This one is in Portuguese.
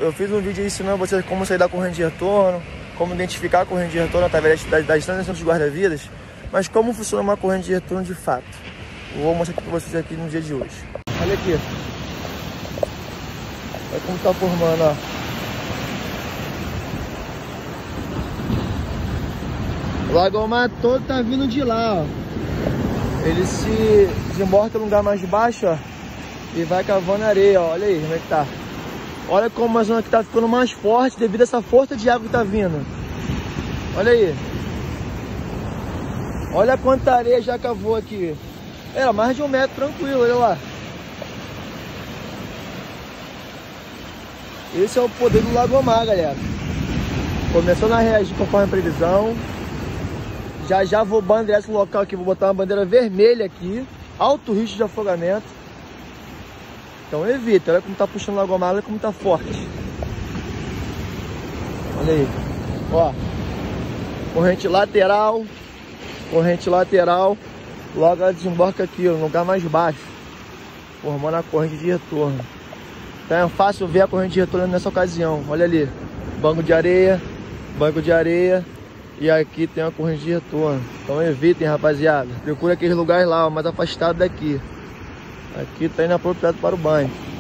eu fiz um vídeo ensinando vocês como sair da corrente de retorno, como identificar a corrente de retorno através das transições dos guarda-vidas, mas como funciona uma corrente de retorno de fato. Eu vou mostrar aqui para vocês aqui no dia de hoje. Olha aqui. Olha como está formando, ó. O lagomar todo tá vindo de lá, ó. Ele se desemboca num lugar mais baixo, ó, e vai cavando areia, ó. Olha aí como é que tá. Olha como a zona aqui tá ficando mais forte devido a essa força de água que tá vindo. Olha aí. Olha quanta areia já cavou aqui. Era mais de 1 metro tranquilo, olha lá. Esse é o poder do Lagomar, galera. Começando a reagir conforme a previsão. Já vou bandeirar esse local aqui, vou botar uma bandeira vermelha aqui. Alto risco de afogamento. Então evita, olha como tá puxando o Lagomar, olha como tá forte. Olha aí. Ó. Corrente lateral. Corrente lateral. Logo ela desemboca aqui, ó, no lugar mais baixo. Formando a corrente de retorno. Então é fácil ver a corrente de retorno nessa ocasião. Olha ali. Banco de areia. Banco de areia. E aqui tem uma corrente de retorno. Então evitem, rapaziada. Procura aqueles lugares lá, ó, mais afastado daqui. Aqui tá inapropriado para o banho.